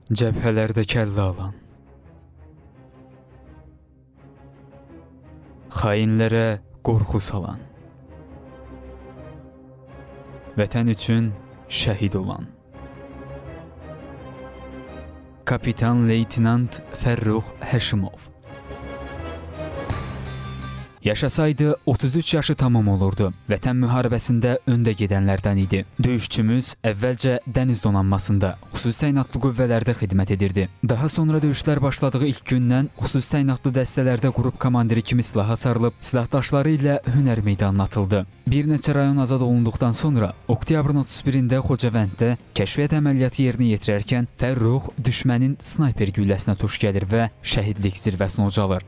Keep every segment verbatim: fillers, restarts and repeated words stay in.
Cəbhələrdə kəllə alan, xainlərə qorxu salan, vətən üçün şəhid olan Kapitan Leytenant Fərrux Həşimov. Yaşasaydı otuz üç yaşı tamam olurdu. Vətən müharibəsində öndə gedənlərdən idi. Döyüşçümüz əvvəlcə dəniz donanmasında, xüsusi təyinatlı qüvvələrdə xidmət edirdi. Daha sonra döyüşlər başladığı ilk gündən xüsusi təyinatlı dəstələrdə qrup komandiri kimi silaha sarılıb, silahdaşları ilə hünər meydanına atıldı. Bir neçə rayon azad olunduqdan sonra oktyabrın otuz birində Xocavənddə kəşfiyyat əməliyyatı yerinə yetirərkən Fərrux düşmənin snayper gülləsinə tuş gəlir və şəhidlik zirvəsinə ucalır.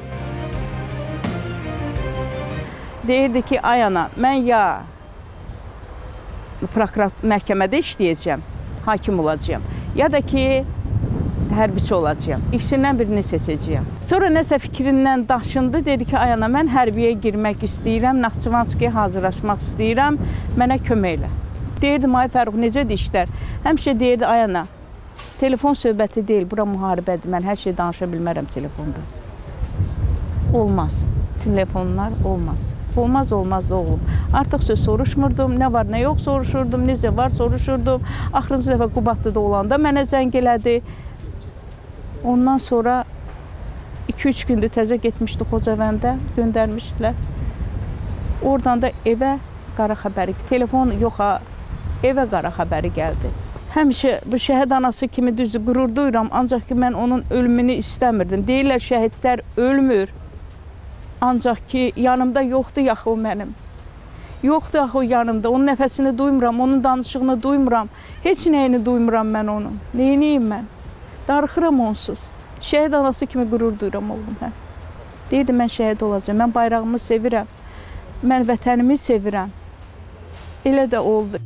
Deyirdi ki, ay ana, mən ya prokurat məhkəmədə işləyəcəm, hakim olacağam, ya da ki, hərbiçi olacağam. İkisindən birini seçəcəyəm. Sonra nəsə fikrindən daşındı, dedi ki, ay ana, mən hərbiyə girmək istəyirəm, Naxçıvanskiyə hazırlaşmaq istəyirəm, mənə kömək elə. Deyirdim, ay Fərrux, necədir işlər? Həmişə deyirdi, ay ana, telefon söhbəti deyil, bura müharibədir, mən hər şey danışa bilmərəm telefonda. Olmaz, telefonlar olmaz. Olmaz, olmaz da oğlum. Artıq söz soruşmurdum, nə var, nə yox soruşurdum, necə var soruşurdum. Axırıncı dəfə Qubadlıda olanda mənə zəng elədi. Ondan sonra iki üç gündür təzə getmişdi Xocavəndə, göndərmişdilər. Oradan da evə qara xəbəri, telefon yox ha, evə qara xəbəri gəldi. Həmişə bu şəhid anası kimi düzdür, qürur duyuram, ancaq ki, mən onun ölümünü istəmirdim. Deyirlər, şəhidlər ölmür. Ancaq ki, yanımda yoxdur yaxı o mənim. Yoxdur axı o yanımda, onun nəfəsini duymuram, onun danışığını duymuram. Heç nəyini duymuram mən onun. Neyiniyim mən? Darıxıram onsuz. Şəhid anası kimi qürur duyuram oğlum hə. Deyirdi, mən şəhid olacağım, mən bayrağımı sevirəm. Mən vətənimi sevirəm. Elə də oldu.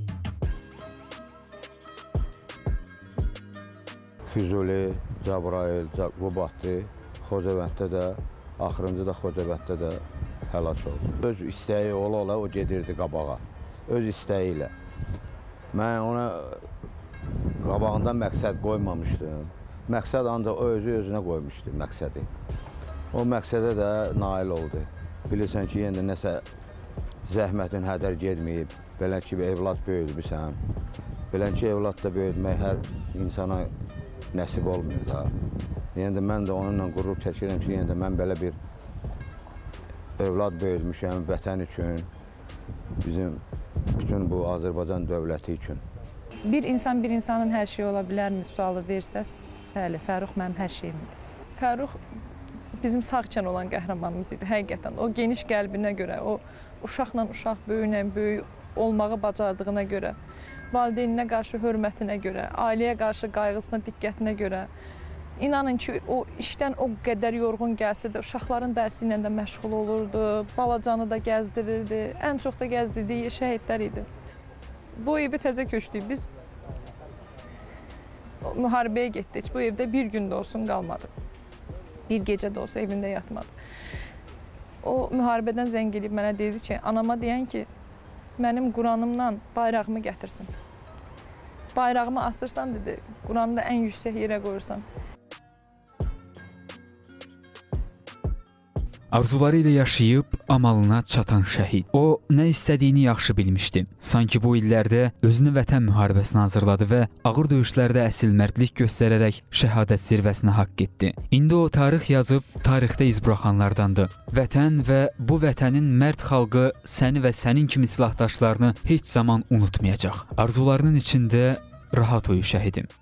Füzuli, Cəbrayıl, Qubadlı, Xocavənddə də, axırıncı da Xocavənddə də həlak oldu. Öz istəyi ola-ola o gedirdi qabağa, öz istəyi ilə. Mən ona qabağından məqsəd qoymamışdım. Məqsəd ancaq o özü özünə qoymuşdu məqsədi. O məqsədə də nail oldu. Bilirsən ki, yenə də nəsə zəhmətin hədər getməyib, belən ki, evlad böyüdmüsən. Belən ki, evlad da böyüdmək hər insana nəsib olmuyor da. Yəni də mən də onunla qürur çəkirəm ki, yəni də mən belə bir övlad böyütmüşəm vətən üçün, bizim bütün bu Azərbaycan dövləti üçün. Bir insan bir insanın hər şeyi ola bilərmi sualı versəz, bəli, Fərrux mənim hər şeyimdir. Fərrux bizim sağkən olan qəhrəmanımız idi, həqiqətən. O geniş qəlbinə görə, o uşaqla uşaq, böyüklə böyük olmağı bacardığına görə, valideyninə qarşı hörmətinə görə, ailəyə qarşı qayğısına, diqqətinə görə, İnanın ki, o işdən o qədər yorğun gəlsə də uşaqların dərsi ilə də məşğul olurdu, balacanı da gəzdirirdi, ən çox da gəzdirdiyi şəhidlər idi. Bu evi təzə köçdük, biz müharibəyə getdik, bu evdə bir gün də olsun qalmadı. Bir gecə də olsa evində yatmadı. O müharibədən zəng edib mənə dedi ki, anama deyən ki, mənim Quranımla bayrağımı gətirsin. Bayrağımı asırsan, dedi, Quranı da ən yüksək yerə qoyursan. Arzuları ilə yaşayıb amalına çatan şəhid. O, nə istədiyini yaxşı bilmişdi. Sanki bu illərdə özünü vətən müharibəsinə hazırladı və ağır döyüşlərdə əsil mərdlik göstərərək şəhadət zirvəsinə haqq etdi. İndi o, tarix yazıb, tarixdə iz buraxanlardandır. Vətən və bu vətənin mərd xalqı səni və sənin kimi silahdaşlarını heç zaman unutmayacaq. Arzularının içində rahat uyu şəhidim.